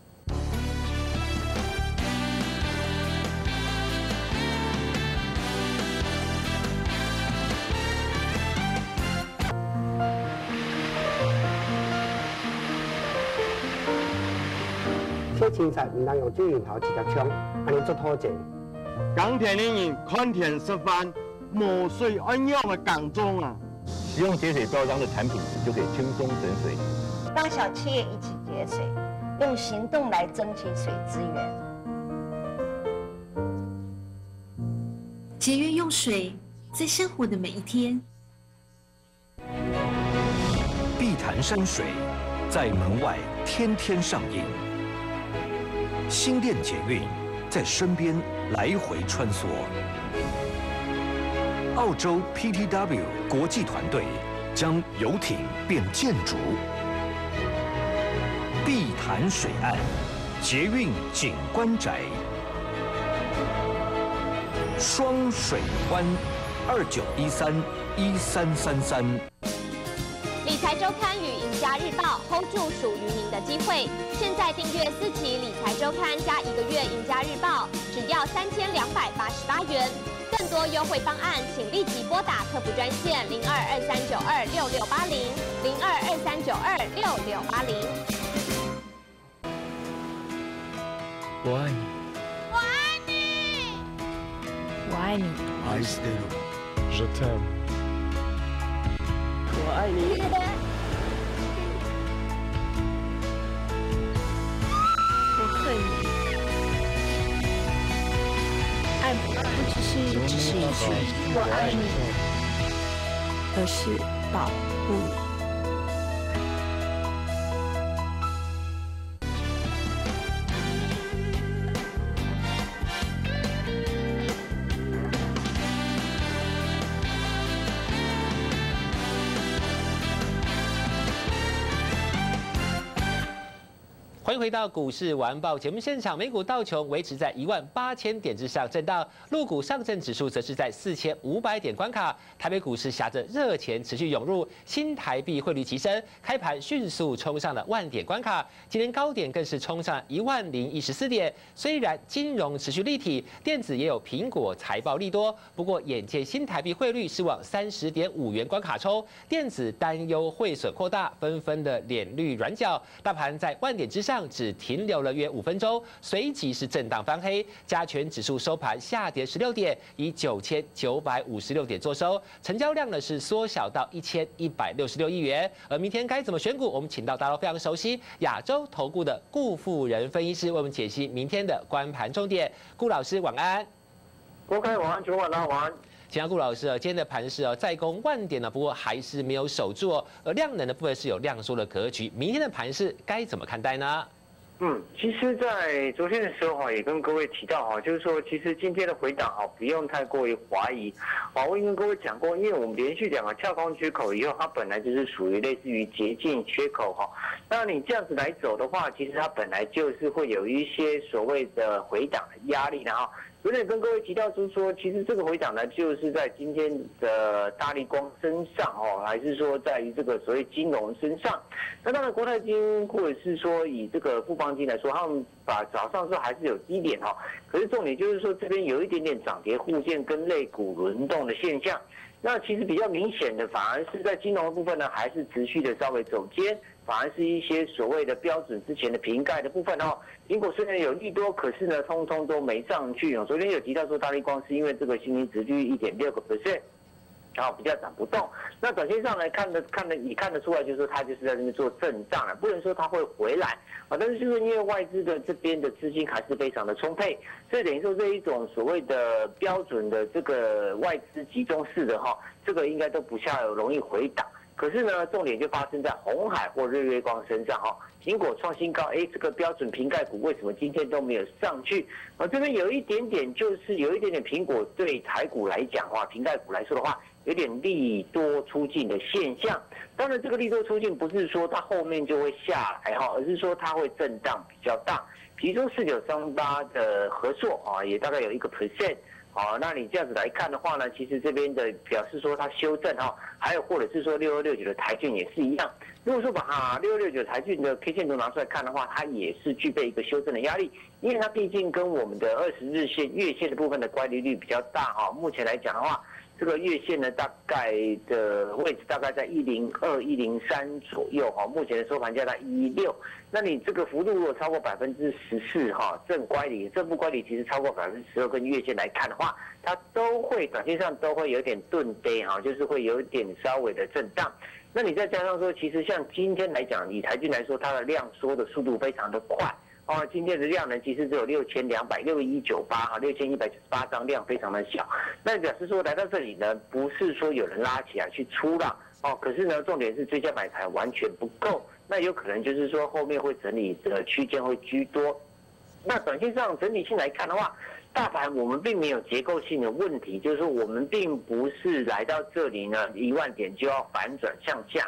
切青菜唔能用水龙头直接冲，安尼做拖鞋。 钢铁人宽田示范。抹水安用的港中啊， 使用节水标章的产品就可以轻松省水。 让小企业一起节水，用行动来争取水资源。 节约用水，在生活的每一天。 碧潭山水在门外天天上映，新店捷运在身边来回穿梭。澳洲 P T W 国际团队将游艇变建筑，碧潭水岸捷运景观宅， 双水湾二九一三一三三三。 理财周刊与赢家日报 hold 住属于您的机会。现在订阅四期理财周刊加一个月赢家日报，只要三千两百八十八元。更多优惠方案，请立即拨打客服专线零二二三九二六六八零零二二三九二六六八零。 我爱你， 我爱你， 我爱你。 愛してる。 Je t'aime。我爱你。我恨你。爱不只是只是一句我爱你，而是保护你。 欢迎回到股市晚报节目现场，美股道琼维持在一万八千点之上震荡，陆股上证指数则是在四千五百点关卡。台北股市挟着热钱持续涌入，新台币汇率齐升，开盘迅速冲上了万点关卡，今天高点更是冲上一万零一十四点。虽然金融持续立体，电子也有苹果财报利多，不过眼见新台币汇率是往三十点五元关卡冲，电子担忧汇损扩大，纷纷的脸绿软脚，大盘在万点之上。只停留了约五分钟，随即是震荡翻黑，加权指数收盘下跌十六点，以九千九百五十六点作收，成交量呢是缩小到一千一百六十六亿元。而明天该怎么选股？我们请到大家都非常熟悉亚洲投顾的顾富人分析师为我们解析明天的观盘重点。顾老师晚安。 郭开晚安，全晚安晚安。 请教顾老师啊，今天的盘势啊再攻万点呢，不过还是没有守住哦。而量能的部分是有量缩的格局，明天的盘势该怎么看待呢？ 嗯，其实，在昨天的时候哈，也跟各位提到哈，就是说，其实今天的回档哈，不用太过于怀疑。啊，我已经跟各位讲过，因为我们连续两个跳空缺口以后，它本来就是属于类似于捷径缺口哈。那你这样子来走的话，其实它本来就是会有一些所谓的回档的压力的哈。昨天跟各位提到就是说，其实这个回档呢，就是在今天的大立光身上哦，还是说在于这个所谓金融身上。那当然，国泰金或者是说以这个富邦金来说，他们把早上说还是有低点哈，可是重点就是说这边有一点点涨跌互见跟类股轮动的现象。那其实比较明显的，反而是在金融的部分呢，还是持续的稍微走尖。反而是一些所谓的标准之前的瓶盖的部分哦，苹果虽然有利多，可是呢，通通都没上去哦。昨天有提到说，大立光是因为这个新兴殖利率一点六个 percent， 然后比较涨不动。那短线上来看的，看的你看得出来，就是说它就是在这边做震荡了，不能说它会回来啊。但是就是因为外资的这边的资金还是非常的充沛，所以等于说这一种所谓的标准的这个外资集中式的哈，这个应该都不下有容易回档。可是呢，重点就发生在鸿海或日月光身上哈。苹果创新高，哎，这个标准瓶盖股为什么今天都没有上去？啊，这边有一点点，就是有一点点苹果对台股来讲的话，瓶盖股来说的话，有点利多出尽的现象。当然，这个利多出尽不是说它后面就会下来哈，而是说它会震荡比较大。比如说四九三八的和硕啊，也大概有一个 percent。好，那你这样子来看的话呢，其实这边的表示说它修正哈，还有或者是说六二六九的台骏也是一样。如果说把六二六九台骏的 K 线图拿出来看的话，它也是具备一个修正的压力，因为它毕竟跟我们的二十日线、月线的部分的乖离率比较大哈。目前来讲的话，这个月线呢大概的位置大概在一零二、一零三左右哈，目前的收盘价在一一六。那你这个幅度如果超过百分之十四哈，正乖离、正负乖离其实超过百分之十二，跟月线来看的话，它都会短线上都会有点钝跌哈，就是会有一点稍微的震荡。那你再加上说，其实像今天来讲，以台骏来说，它的量缩的速度非常的快。哦，今天的量呢，其实只有六千两百六一九八哈，六千一百九十八张，量非常的小。那表示说来到这里呢，不是说有人拉起来去出浪哦，可是呢，重点是追加买盘完全不够，那有可能就是说后面会整理的区间会居多。那短线上整体性来看的话，大盘我们并没有结构性的问题，就是说我们并不是来到这里呢一万点就要反转向下哦。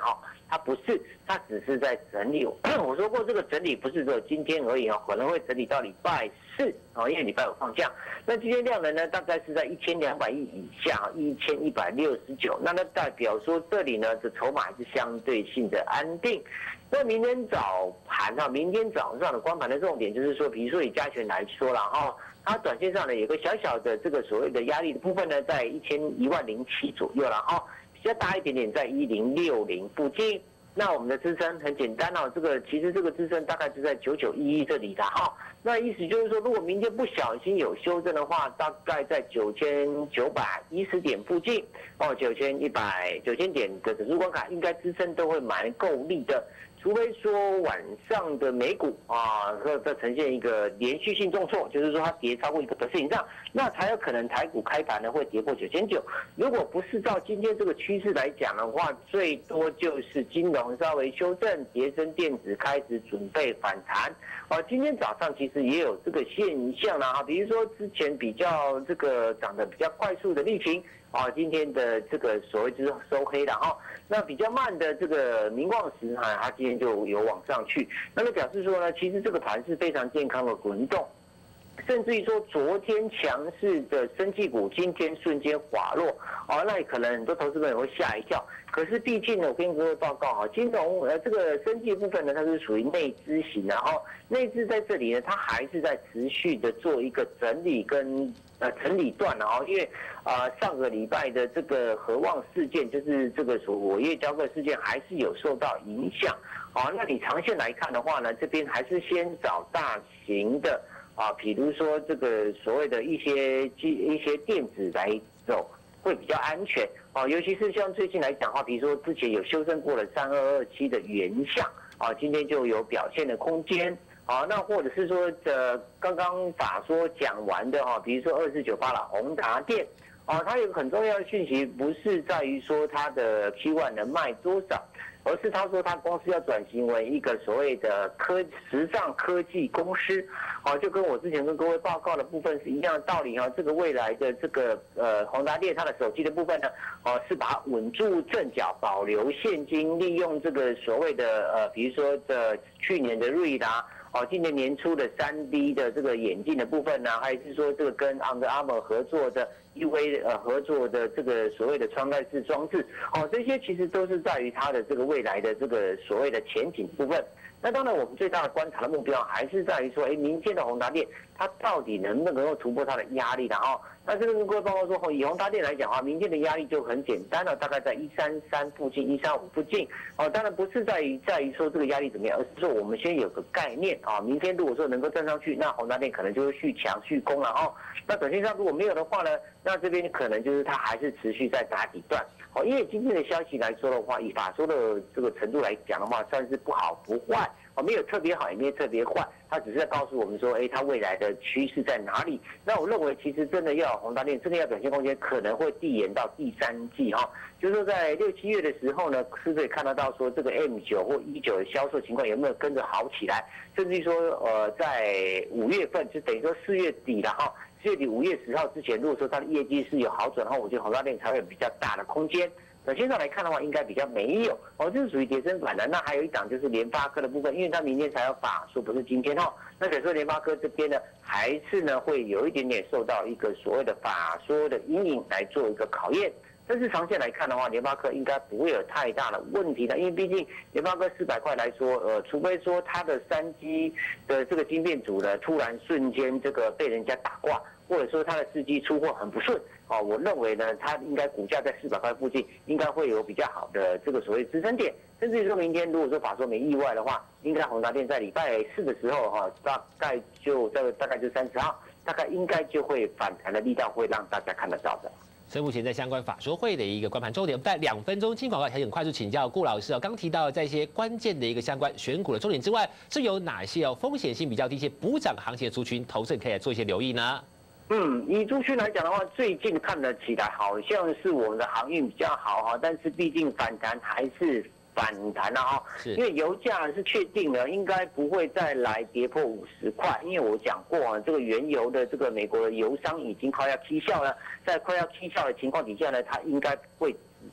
它不是，它只是在整理。我说过，这个整理不是只有今天而已哦，可能会整理到礼拜四哦，因为礼拜五放假。那今天量能呢，大概是在一千两百亿以下，一千一百六十九。那那代表说这里呢，这筹码还是相对性的安定。那明天早盘哈，明天早上的光盘的重点就是说，比如说以加权来说了哈，它短线上呢有个小小的这个所谓的压力的部分呢，在一千一万零七左右了哈，比较大一点点在一零六零附近。那我们的支撑很简单哦，这个其实这个支撑大概就在九九一一这里的哈。那意思就是说，如果明天不小心有修正的话，大概在九千九百一十点附近哦，九千一百九千点的指数关卡，应该支撑都会蛮够力的。除非说晚上的美股啊，或者呈现一个连续性重挫，就是说它跌超过一个百分以上，那才有可能台股开盘呢会跌破九千九。如果不是照今天这个趋势来讲的话，最多就是金融稍微修正，跌升电子开始准备反弹。啊，今天早上其实也有这个现象啦，哈，比如说之前比较这个涨得比较快速的力勤。啊，今天的这个所谓就是收黑了哈，那比较慢的这个明光石哈，它今天就有往上去，那么表示说呢，其实这个盘是非常健康的滚动，甚至于说昨天强势的生技股今天瞬间滑落，哦，那可能很多投资朋友会吓一跳。可是毕竟呢，我跟各位报告哈，金融呃这个生技部分呢，它是属于内资型的哈，内资在这里呢，它还是在持续的做一个整理跟呃整理段的哈，因为啊、呃、上个礼拜的这个和旺事件，就是这个所我业交割事件，还是有受到影响。好，那你长线来看的话呢，这边还是先找大型的啊，比如说这个所谓的一些机一些电子来走。会比较安全哦，尤其是像最近来讲的话，比如说之前有修正过了三二二七的原相啊，今天就有表现的空间啊。那或者是说呃，刚刚法说讲完的哈，比如说二四九八了宏达电啊，它有个很重要的讯息，不是在于说它的 Q 一 能卖多少，而是他说他公司要转型为一个所谓的科时尚科技公司，好，就跟我之前跟各位报告的部分是一样的道理啊。这个未来的这个呃宏达电它的手机的部分呢，哦是把它稳住阵脚，保留现金，利用这个所谓的呃比如说的去年的瑞达。哦，今年年初的 三 D 的这个眼镜的部分呢，还是说这个跟 Under Armour 合作的 U V 呃合作的这个所谓的穿戴式装置，哦，这些其实都是在于它的这个未来的这个所谓的前景部分。那当然，我们最大的观察的目标还是在于说，哎，明天的宏达电它到底能不能够突破它的压力的哦？那这个跟各位报告说，以宏达电来讲的话，明天的压力就很简单了，大概在一三三附近、一三五附近。哦，当然不是在于在于说这个压力怎么样，而是说我们先有个概念啊、哦。明天如果说能够站上去，那宏达电可能就会续强续攻了哦。那短线上如果没有的话呢，那这边可能就是它还是持续在打底段。哦，因为今天的消息来说的话，以法说的这个程度来讲的话，算是不好不坏。哦，没有特别好，也没有特别坏，它只是在告诉我们说，哎，它未来的趋势在哪里？那我认为，其实真的要宏达电真的要表现空间，可能会递延到第三季哈、哦。就是说，在六七月的时候呢，是可以看得到说，这个 M 九 或 E 九 的销售情况有没有跟着好起来？甚至于说，呃，在五月份，就等于说四月底了哈，四月底五月十号之前，如果说它的业绩是有好转的话，我觉得宏达电才会有比较大的空间。短线上来看的话，应该比较没有哦，这是属于跌升反弹。那还有一档就是联发科的部分，因为它明天才有法说，不是今天哦。那所以说联发科这边呢，还是呢会有一点点受到一个所谓的法说的阴影来做一个考验。但是长线来看的话，联发科应该不会有太大的问题的，因为毕竟联发科四百块来说，呃，除非说它的三 G 的这个晶片组呢，突然瞬间这个被人家打挂，或者说它的四 G 出货很不顺，哦，我认为呢，它应该股价在四百块附近，应该会有比较好的这个所谓支撑点。甚至于说明天如果说法说没意外的话，应该宏达电在礼拜四的时候哈、哦，大概就在大概就三十号，大概应该就会反弹的力道会让大家看得到的。 所以目前在相关法说会的一个观盘重点，在两分钟进广告，还很快速请教顾老师哦。刚提到在一些关键的一个相关选股的重点之外，是有哪些哦风险性比较低、一些补涨行情的族群，投资人可以来做一些留意呢？ 嗯，以族群来讲的话，最近看得起来好像是我们的航运比较好哈，但是毕竟反弹还是反弹了哈，因为油价是确定了，应该不会再来跌破五十块，因为我讲过啊，这个原油的这个美国的油商已经快要踢效了，在快要踢效的情况底下呢，它应该会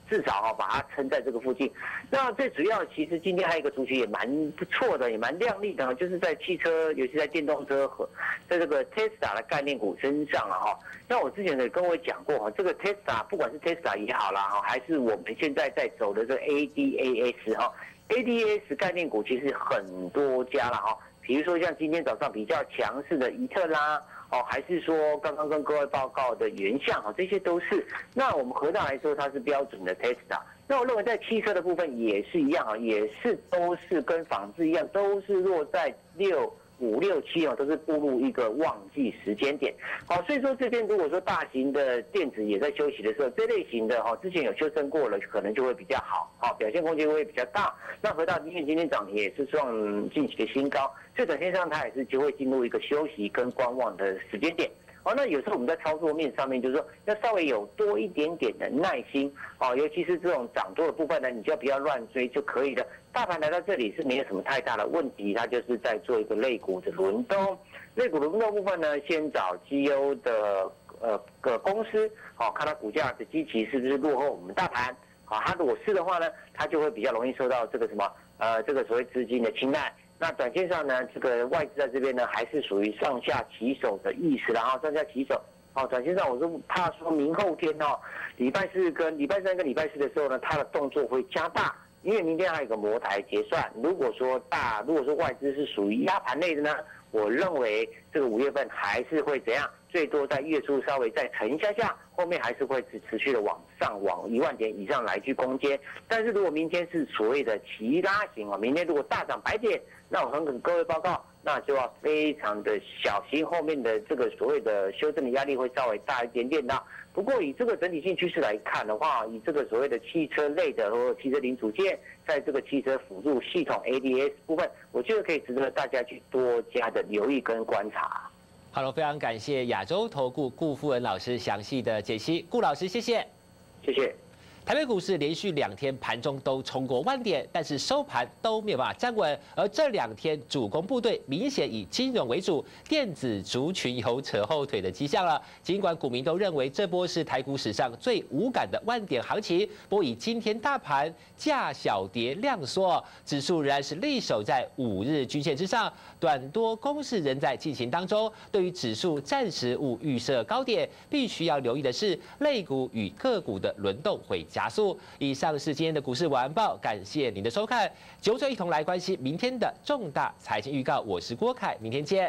至少哈把它撑在这个附近。那最主要其实今天还有一个族群也蛮不错的，也蛮亮丽的，就是在汽车，尤其在电动车和在这个 Tesla 的概念股身上啊哈。那我之前也跟我讲过哈，这个 Tesla 不管是 Tesla 也好啦哈，还是我们现在在走的这个 A D A S 哈 ，A D A S 概念股其实很多家了哈。比如说像今天早上比较强势的怡特啦，哦，还是说刚刚跟各位报告的原相哦，这些都是。那我们合大来说，它是标准的 Tesla。那我认为在汽车的部分也是一样啊，也是都是跟纺织一样，都是落在六。五六七哦，都是步入一个旺季时间点，好，所以说这边如果说大型的电子也在休息的时候，这类型的哈，之前有修正过了，可能就会比较好，好，表现空间会比较大。那和大因为今天涨停也是创近期的新高，所以短线上它也是就会进入一个休息跟观望的时间点。哦，那有时候我们在操作面上面，就是说要稍微有多一点点的耐心哦，尤其是这种涨多的部分呢，你就要不要乱追就可以了。大盘来到这里是没有什么太大的问题，它就是在做一个类股的轮动。类股轮动部分呢，先找绩优的呃个公司，好、哦、看它股价的基期是不是落后我们大盘。好、哦，它如果是的话呢，它就会比较容易受到这个什么呃这个所谓资金的青睐。那短线上呢，这个外资在这边呢，还是属于上下起手的意思，然后上下起手。哦，短线上我是怕说明后天哦，礼拜四跟礼拜三跟礼拜四的时候呢，它的动作会加大，因为明天还有一个摩台结算。如果说大，如果说外资是属于压盘类的呢，我认为这个五月份还是会怎样？最多在月初稍微再沉一下下，后面还是会持持续的往上往一万点以上来去攻坚。但是如果明天是所谓的齐拉型啊，明天如果大涨百点，那我很跟各位报告，那就要非常的小心，后面的这个所谓的修正的压力会稍微大一点点的。不过以这个整体性趋势来看的话，以这个所谓的汽车类的或汽车零组件，在这个汽车辅助系统 A D S 部分，我觉得可以值得大家去多加的留意跟观察。 好了，非常感谢亚洲投顾顾富文老师详细的解析，顾老师谢谢， 谢谢。 台北股市连续两天盘中都冲过万点，但是收盘都没有办法站稳。而这两天主攻部队明显以金融为主，电子族群有扯后腿的迹象了。尽管股民都认为这波是台股史上最无感的万点行情，不过以今天大盘价小跌量缩，指数仍然是力守在五日均线之上，短多攻势仍在进行当中。对于指数暂时无预设高点，必须要留意的是类股与个股的轮动会加速。以上是今天的股市晚安报，感谢您的收看。九九一同来关心明天的重大财经预告，我是郭凯，明天见。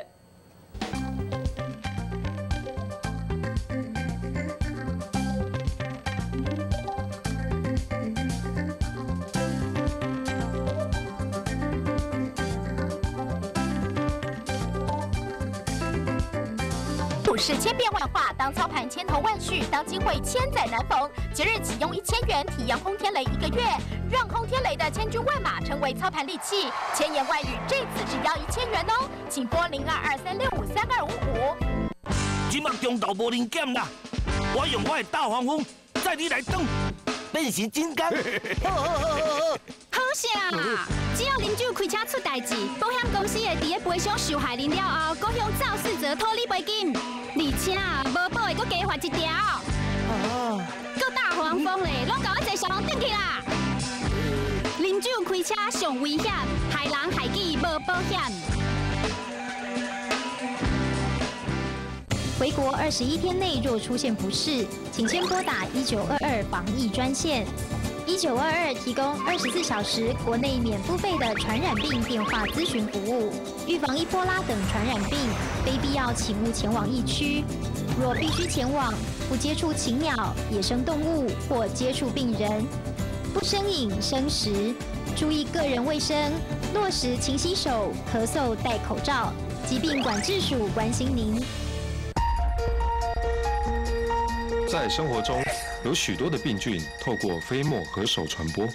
股市千变万化，当操盘千头万绪，当机会千载难逢。即日起用一千元体验轰天雷一个月，让轰天雷的千军万马成为操盘利器。千言万语，这次只要一千元哦，请拨零二二三六五三二五五。 今麦中道无零减啦，我用我的大黄蜂载你来登变形金刚。 好啥？只要啉酒开车出代志，保险公司会伫咧赔偿受害人了后，搁向肇事者讨你赔金。而且无保会搁加罚一条。哦。搁大黄蜂咧，拢甲我坐小龙顶去啦！啉酒开车上危险，害人害己无保险。回国二十一天内若出现不适，请先拨打一九二二防疫专线。一九二二提供二十四小时国内免付费的传染病电话咨询服务，预防伊波拉等传染病，非必要请勿前往疫区。若必须前往，不接触禽鸟、野生动物或接触病人，不生饮生食，注意个人卫生，落实勤洗手、咳嗽戴口罩。疾病管制署关心您。 在生活中，有许多的病菌透过飞沫和手传播。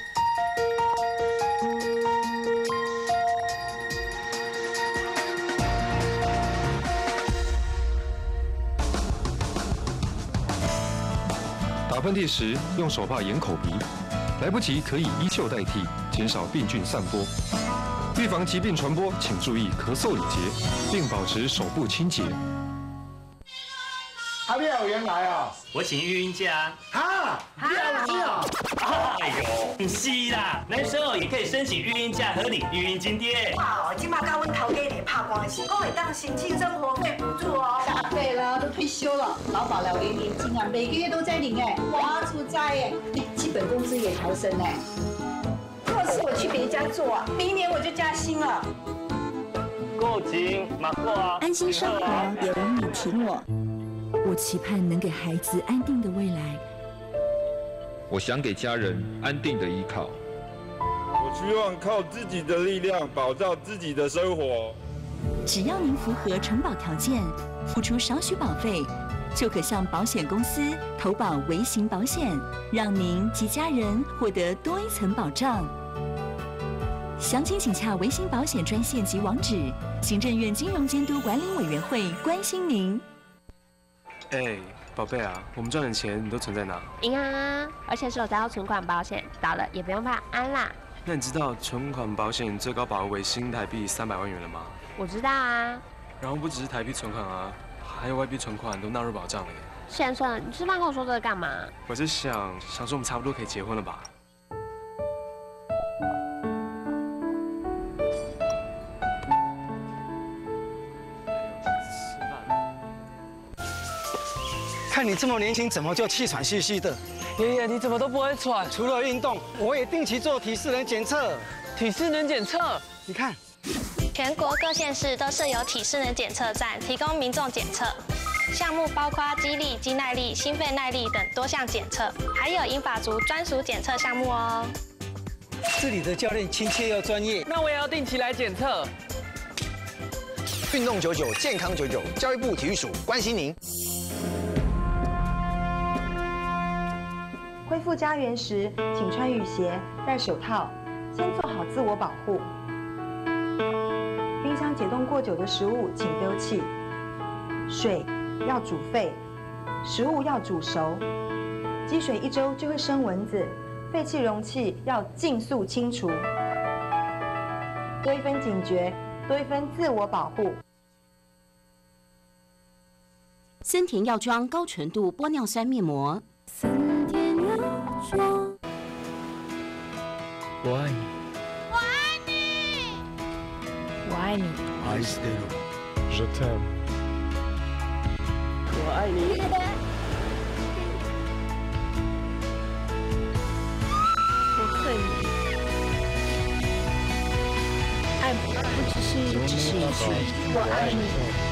打喷嚏时用手帕掩口鼻，来不及可以衣袖代替，减少病菌散播。预防疾病传播，请注意咳嗽礼节，并保持手部清洁。 还没有人来啊？ 我请育婴假啊！哈，了解哦。 哎呦，不是啦，男生哦也可以申请育婴假和领育婴津贴。 哇，今嘛甲阮头家咧拍关系，我会当申请生活费补助哦。 答对了，都退休了，劳保老年年金啊，每个月都在领哎，哇，出在哎，基本工资也调升哎。若是我去别家做啊，明年我就加薪了。 够勤，马过啊！ 安心生活由你听我。我期盼能给孩子安定的未来。 我想给家人安定的依靠。 我希望靠自己的力量保障自己的生活。 只要您符合承保条件，付出少许保费，就可向保险公司投保微型保险，让您及家人获得多一层保障。详情请洽微型保险专线及网址。行政院金融监督管理委员会关心您。 哎，宝贝啊，我们赚的钱你都存在哪？ 银行啊，而且是有交存款保险，倒了也不用怕，安啦。 那你知道存款保险最高保额为新台币三百万元了吗？ 我知道啊。 然后不只是台币存款啊，还有外币存款都纳入保障了耶。 先生，你吃饭跟我说这个干嘛？ 我是想想说我们差不多可以结婚了吧？ 看你这么年轻，怎么就气喘吁吁的？ 爷爷，你怎么都不会喘？ 除了运动，我也定期做体适能检测。 体适能检测， 你看， 全国各县市都设有体适能检测站，提供民众检测。项目包括肌力、肌耐力、心肺耐力等多项检测，还有银发族专属检测项目哦。 这里的教练亲切又专业， 那我也要定期来检测。 运动九九，健康九九，教育部体育署关心您。 恢复家园时，请穿雨鞋、戴手套，先做好自我保护。冰箱解冻过久的食物请丢弃。水要煮沸，食物要煮熟。积水一周就会生蚊子，废弃容器要尽速清除。多一分警觉，多一分自我保护。 森田药妆高纯度玻尿酸面膜。 森田药妆。 我爱你。 我爱你。 我爱你。 愛してる。Je t'aime。 我爱你。 我恨你。爱不只是只是一句我爱你。